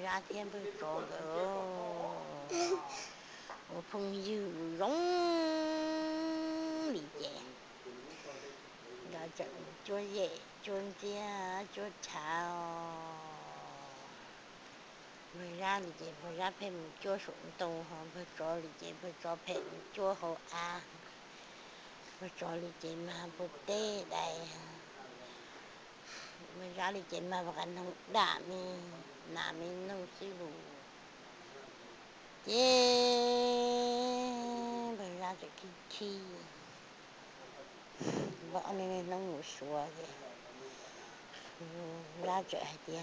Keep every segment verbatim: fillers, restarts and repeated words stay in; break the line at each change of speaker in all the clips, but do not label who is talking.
ra thiên bơi trò gỡ một phong dư rong lì chè đã trận chúa dễ chúa chia chúa chào bơi ra lì chè bơi ra phê một chúa xuống tàu họ bơi trò lì chè bơi trò phê một chúa hậu a bơi trò lì chè mà bơi tê đây bơi ra lì chè mà bạc nông đá mi nà mi nông xí lù yeah bơi ra cho khi khi vợ nên nó ngủ xùa vậy ra chợ hay tia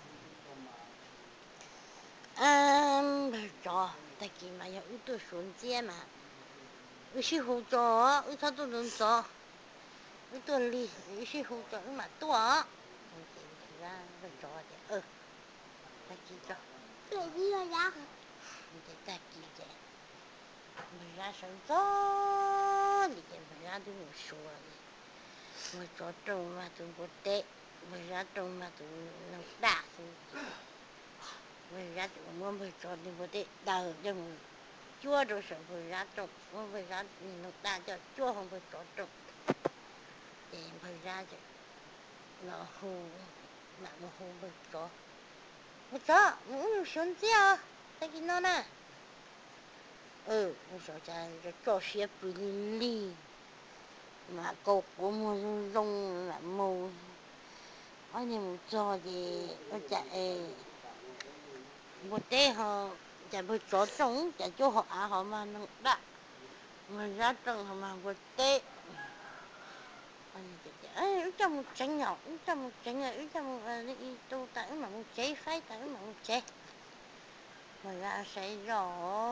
à bơi trò ta kia mà giờ út tôi xuống chia mà út xí hồ trò út sao tôi đừng trò út tôi đi út xí hồ trò mà tôi ra bơi trò vậy ừ ta kia cho cái gì vậy ra để ta kia vậy bơi ra sân gió thì bơi ra tôi ngủ xùa vậy bơi trò trông mà tôi bơi tệ bơi ra trông mà tôi nó đá bơi ra tôi muốn bơi trò tôi bơi tệ đào đừng chua rồi sợ bơi ra trông muốn bơi ra nó đá cho chua không bơi trò trông để bơi ra cho nó hù nặng nó hù bơi trò bơi trò muốn xuống chưa tại vì nó nè ừ bơi trò cha trò xếp bơi lì mà cột của mua rong là mù ở nhà một trò thì ở chạy một té họ chạy bơi trò trống chạy chỗ họ à họ mà nó đã mà ra trống họ mà một té ấy trong một tránh nhỏ trong một tránh nhỏ trong một đi tu tại mà một chế phái tại mà một chế mà ra say rõ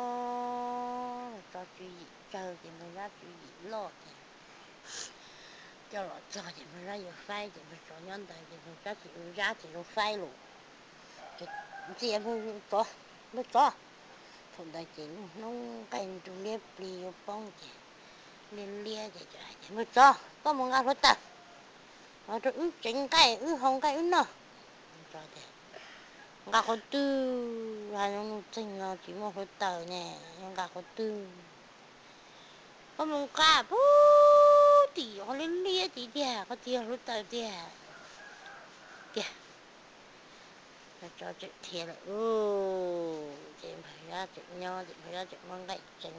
cho chú ý chờ thì mà ra chú ý lo thì cho nó cho thì mà ra vừa phai thì mà cho nhân tài thì mà ra thì ra thì nó phai luôn cái gì mà cho mà cho phần đại chính nó cành trụ liệp lì bông thì liên lia thì cho thì mà cho có một ngàn hết ta mà tôi ướt tránh cái ướt không cái ướt nào cho thì ngà có tư hai nó chỉnh nó chỉ một hết tờ nè ngà có tư có một cá bú thì họ liên lia thì đi có tiền hết tờ đi kìa nó cho chuyện thiệt là ô chuyện phải ra chuyện nho chuyện phải ra chuyện mong gậy chừng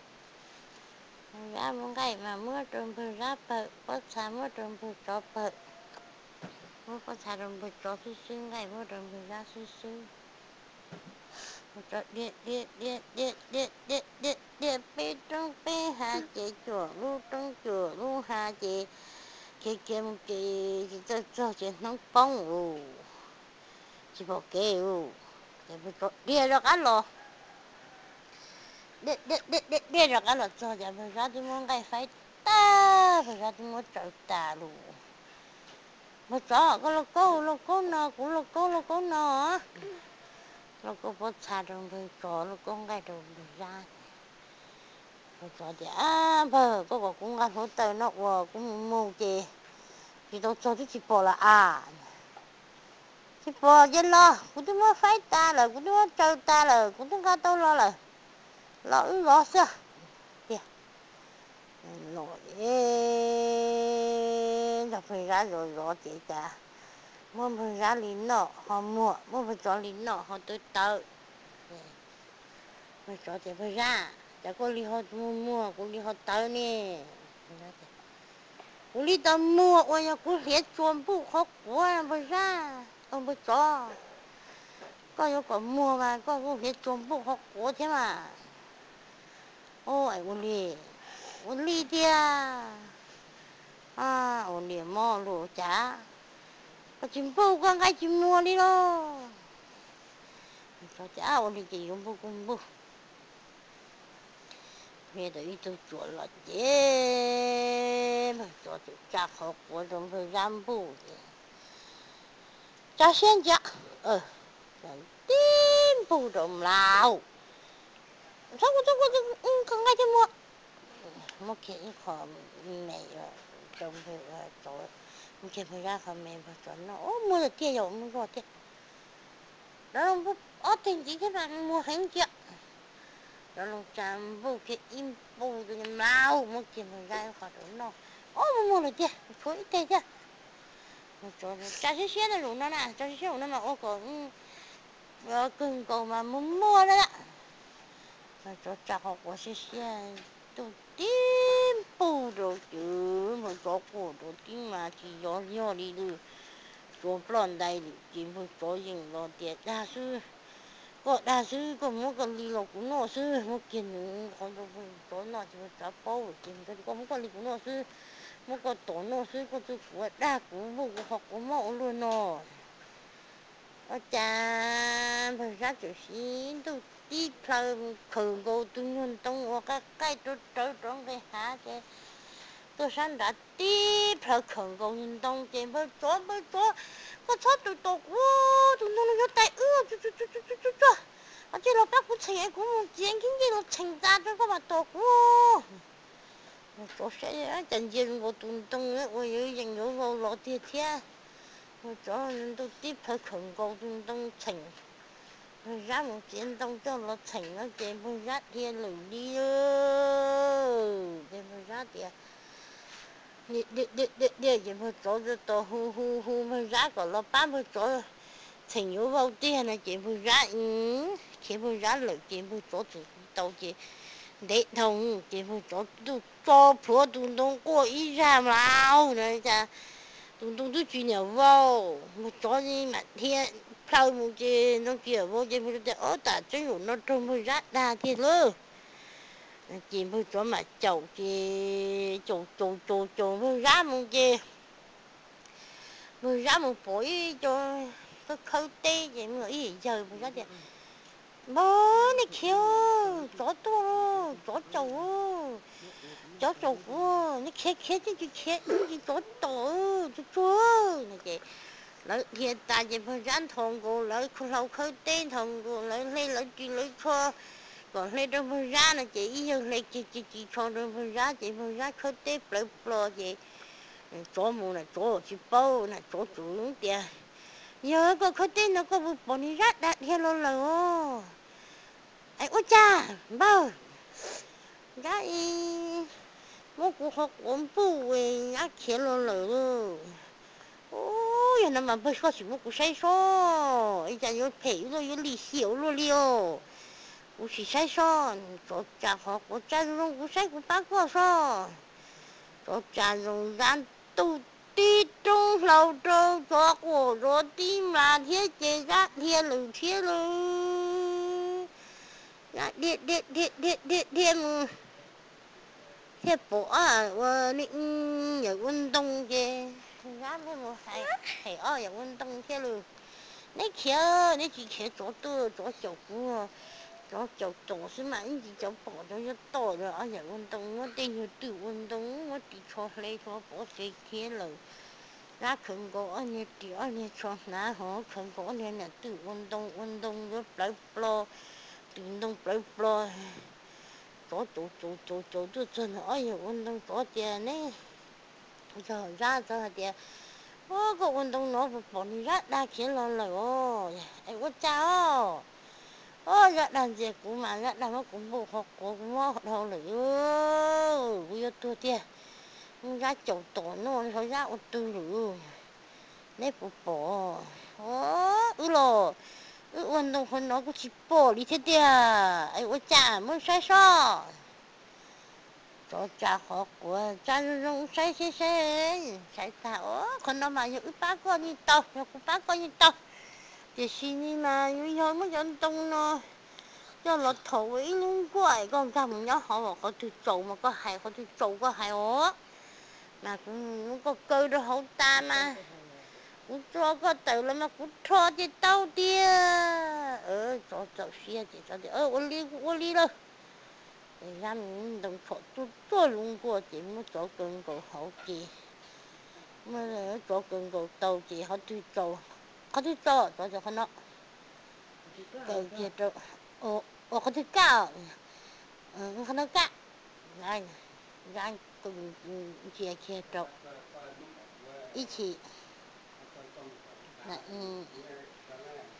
ra mong gậy mà mưa trồng phải ra bờ có xa mưa trồng phải cho bờ mưa có xa trồng phải cho xứ xứ gậy mưa trồng phải ra xứ xứ cho điện điện điện điện điện điện điện điện bê trong bê hà chế chùa lu trong chùa lu hà chế cái kia một cái cho cho chuyện nóng bông ồ chỉ bảo kêu để mình có đi ra cái lò để để để để đi ra cái lò cho để mình ra tôi muốn cái phải ta mình ra tôi muốn trở ta luôn mà cho cái lò câu lò câu nào cũng lò câu lò câu nào lò câu bắt xa trong tôi cho lò câu cái đầu ra mà cho thì à bờ có có cũng ăn hỗ trợ nó và cũng mua kì thì tôi cho tôi chỉ bỏ là à chỉ bỏ cho lo cũng tôi muốn phải ta là cũng tôi muốn trở ta là cũng tôi nghe tôi lo là lo ư lo sao kìa nổi là phải ra rồi rõ chị ta mua phải ra lín nọ họ mua mua phải cho lín nọ họ tới tờ phải cho thì phải ra chả có lý họ mua mua có lý họ tờ nè có lý tờ mua ôi ya có hết chuồn bù khó quá phải ra ông phải cho có yêu có mua mà có có hết chuồn bù khó quá thế mà ôi ôn đi ôn đi tia à ôn đi mò lụa chả có chim bù con cái chim mua đi đó cho chả ôn đi chỉ dùng bù cùng bù nghe tới tôi chuột là chế mà cho tôi cha học của trong thời gian bù cha sen chả ờ tin bù đồng lao sao có sao có không ngay cho mua một cái khó mẹ rồi trong thời chỗ một cái thời gian khó mẹ và chỗ nó mua được kia rồi mua rồi kia đó là bút ở trên chỉ cái bạn mua hàng chợ đó là chạm bút cái im bù từ nhà mau mua tiền mà ra khỏi đó nó ô mua mua là tiền phối tiền chứ cho cha xí xí nó luôn nó nè cha xí xí nó mà ô còn cưng cầu mà muốn mua đó mà cho cha học của xí xí tôi tím bù rồi chứ mà cho cổ rồi tím mà chỉ gió gió đi được cho plon đây chỉ mới cho những lo tiền đa sư có đa sư có một cái lý lo cũng nó sư một kiện còn đâu cho nó chỉ phải trả bao tiền cái có một cái lý cũng nó sư một cái tổ nó sư có tôi của đa cũng vô học cũng mẫu luôn nó ở cha phải ra chỗ xin tôi đi theo khởi cầu tôi luôn tông ở các cái tôi trở trong cái há cái tôi sáng đã đi theo khởi cầu nhìn tông trên với chỗ với chỗ có chỗ tôi tôi quá tôi nó nó tay ư chú chú chú chú chú chú chú ở trên là bác cũng thấy cũng một chuyện cái gì nó thành ra cho các bạn tôi quá chỗ sẽ chân chân của tôi tông ấy ôi ơi dành nhớ vào lọ thiệt thiệt cho nên tôi tiếp theo khởi cầu tôi tông thành ra một chuyện tông cho nó thành nó trên với rác thiên lửng đi ơ trên với rác thì đi đi đi đi đi trên với chỗ cho tôi hu hu hu với rác của nó bán với chỗ thành nhớ vào tiền này trên với rác ừ trên với rác lửng trên với chỗ thì tàu chỉ để thông trên với chỗ tôi cho phở tôi đông qua ý ra mà này cha tôi tôi tôi chỉ nhớ vào một chỗ gì mà thiên sau một cái nó kia vô cái một cái ở tại chỗ nó trông hơi rát đa thì lơ chỉ một chỗ mà chậu cái chậu chậu chậu chậu hơi rát một cái hơi rát một buổi cho cái khâu tê vậy mà ý giờ mà rát thì bố này kêu chỗ to chỗ chậu chỗ chậu nó khét khét chứ khét chứ chỗ to chỗ chua này kì lấy hiện tại thì phải rán thòng cô lấy khâu lâu khâu tên thòng cô lấy lấy lấy chỉ lấy cho còn lấy đâu phải ra là chỉ yêu lấy chỉ chỉ chỉ cho đâu phải ra chỉ phải ra khâu tên lấy lo gì chỗ mù là chỗ chỉ bao là chỗ chủ tiền nhớ có khâu tên nó có một bọn đi rát đạt theo lo là ô ai ôi cha bao ra đi một cuộc học ổn bù về nhá kia lo là ôi nó mà bây giờ chỉ một cú say số ấy cha yêu thấy rồi yêu lý hiểu rồi liêu cú chỉ say số cho cha họ của cha rồi cú say của bác của số cho cha rồi gian tu ti trong lâu trâu cho của rồi tim là thiết chế ra thiết lử thiết lử điện điện điện điện điện điện thiết bộ à và định nhà quân đông kia ra với một hay hay ở nhà quân đông thiết lử nãy kia nãy chỉ kia chỗ tư chỗ chỗ cua chỗ chỗ chỗ是嘛，你就跑到就到了，哎呀，运动我等于对运动，我地穿来穿跑谁天了，那看过二年第二年穿那好，看过二年那对运动运动就来不了，运动来不了，走走走走走就真的，哎呀，运动多点呢，就ra cho点。ô có vận động nó phải bỏ đi rất đa khiến lo lời ô ai có cháu ô rất đa gì cũng mà rất đa nó cũng bộ học cũng mua đầu lưỡi ơ bây giờ tôi tiền ra chậu tổ nó nó ra ô tư lưỡi nếp bộ bỏ ô ừ lò ừ vận động hơn nó cũng chỉ bỏ đi thế tiền ai có chả mới sai sao cho cha họ của cha rong sai sai sai sai tao con nó mà những bác con như tao những bác con như tao thì xin mà như thôi mới dẫn tung nó cho nó thấu ý luôn quậy con cầm nhá họ bảo có từ trâu mà có hay có từ trâu có hay ó mà cũng có cơ đâu hậu ta mà cũng cho có tự là mà cũng cho thì tao tia ờ cho cho xia thì cho thì ờ ô li ô li đâu ra mình đồng thọ tôi tôi luôn qua chỉ muốn chỗ cần cầu hậu kỳ mà là chỗ cần cầu tàu chỉ họ tôi tàu họ tôi tàu cho cho nó cầu kia tàu ô ô họ tôi cao ờ họ nó cao này ra cùng kia kia tàu ý chị là ừ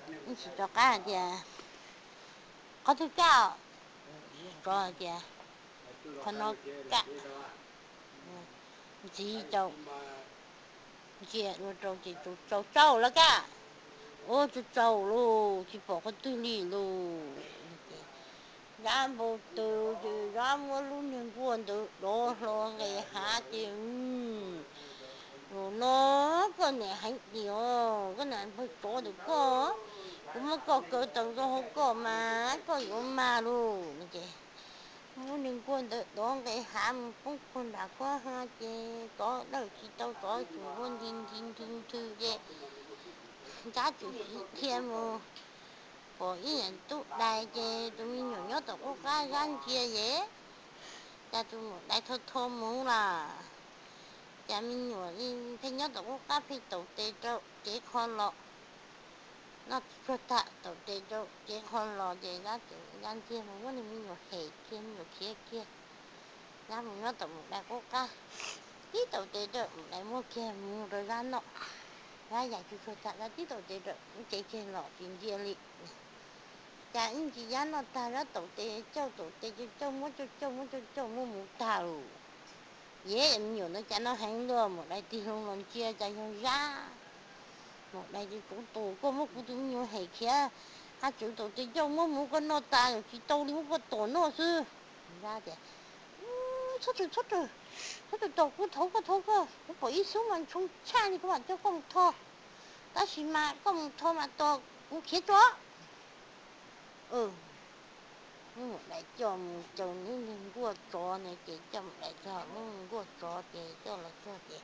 你去做干的，好多搞，做的，可能干，chỉ trâu, chị rồi trâu chị trâu trâu trâu là cả, ô trâu trâu luôn, chị bỏ cái túi lì luôn, ra bộ từ chị ra mua luôn những cuốn từ đó lo cái hạt chị, rồi nó cái này hành nhiều, cái này phải cho được có, cũng mà có cơ tầng đó không có mà, có gì mà luôn, chị. Muốn đừng quên được đó cái hàm cũng còn đã có ha chị có đâu chỉ đâu có chủ quân tin tin tin thư vậy giá chủ sĩ thêm mà có ý nhận tụ đại chị tụi mình nhỏ nhỏ tụi có cái gan chia vậy cha tụi một đại thôi thôi muốn là cha mình nhỏ đi thấy nhớ tụi có cái phi tụi tê đâu chế con lọ nó cho ta tụi tê đâu chế con lọ chế giá chủ gan chia mà muốn mình nhỏ hề kia nhỏ kia kia ra mình nó tụi đại có cái tí tàu tê được lại mua kia mua rồi ra nọ ra giải chú cho ta ra tí tàu tê được chạy trên lọ tiền chia lị cha anh chị giá nó ta ra tàu tê châu tàu tê cho châu mua cho châu mua cho châu mua một tàu dễ em nhiều nó cha nó hành luôn một đại tiền không làm chia cha cho ra một đại thì cũng tù có một cũng tụi nhiều hay kia hai chủ tàu tê châu mua một con nó ta rồi chỉ tàu đi một con tổ nó sư ra để出去出去出去走骨头个头个，我不一手嘛从家里个嘛就讲拖，但是嘛讲拖嘛到我去做，嗯，我来叫叫你你给我做呢，给叫来做，你给我做的叫来做的，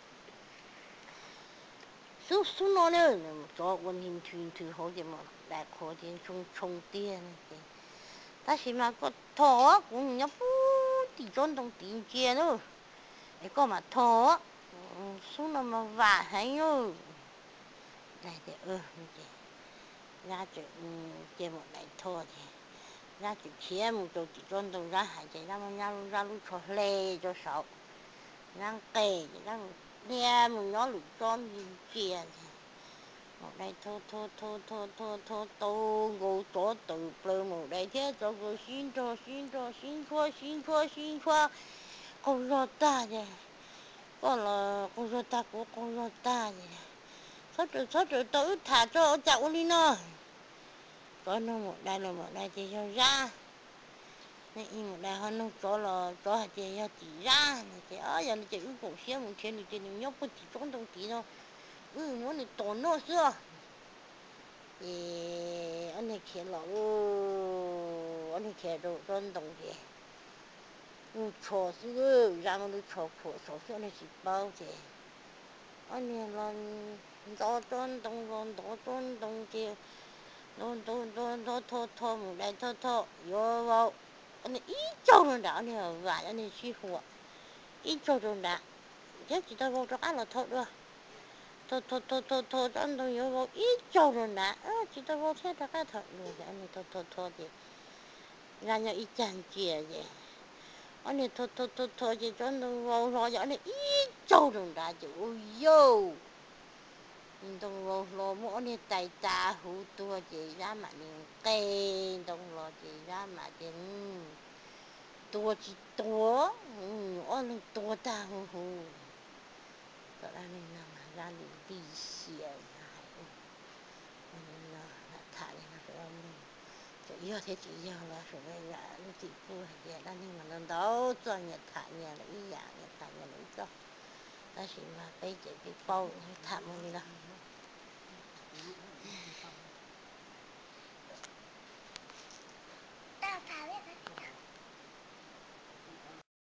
手手拿了，做我你推推好的嘛，来靠近充充电的，但是嘛个拖我人家不地装动地接了。cái con mà thô xuống nó mà vả hay nhô này thì ừ ra chữ kia một này thô thì ra chữ kia một chỗ chỉ con đâu ra hải chạy ra mà nhau ra lúc cho lê cho sợ ra kề ra nghe một nó lụt con gì kia một đây thô thô thô thô thô thô tô ngô tổ tự plơ một đây thế cho cô xin cho xin cho xin cho xin cho xin cho con lo ta vậy con là con rô ta của con rô ta vậy số trừ số trừ tôi thả cho cháu đi nó có nó một đây là một đây thì cho ra nên in một đây hơn nó cho là cho hạt thì chỉ ra thì ở giờ nó chỉ ước cổ xíu một chuyện thì tiền nhóc có chỉ trốn trong tí thôi ừ nó này tổn nó xưa thì anh này kia là ô anh này kia đồ trốn đồng gì ừ cho xưa ra mà nó cho khổ cho xưa này chỉ bao gì anh là đó trốn đông luôn đó trốn đông kia đó đó đó đó thô thô một đây thô thô vô vào anh ít châu rồi đã anh là vài anh suy hụt ít châu rồi đã chứ chỉ tao vô cho cái là thôi được thô thô thô thô thô anh đâu vô vào ít châu rồi đã chỉ tao vô thế cho cái thật rồi anh thô thô thô thì ra nhà ít chăn chia vậy anh thô thô thô thô chỉ cho nó vào rồi anh ít châu rồi đã chứ ôi yo đông lô lô mỗi ngày tay ta hú tua chị ra mà những cây đông lô chị ra mà những tua chị tua ở lên tua ta hú hú đó là nên là ra những đi xìa này nên là thả nên là phải ông cho yêu thế chị yêu là phải là nó chị phu hay là nên mà nó đâu cho nhà thả nhà là ý dạng nhà thả nhà là ý cho ta chỉ mà bây giờ bị bao thả một đi đâu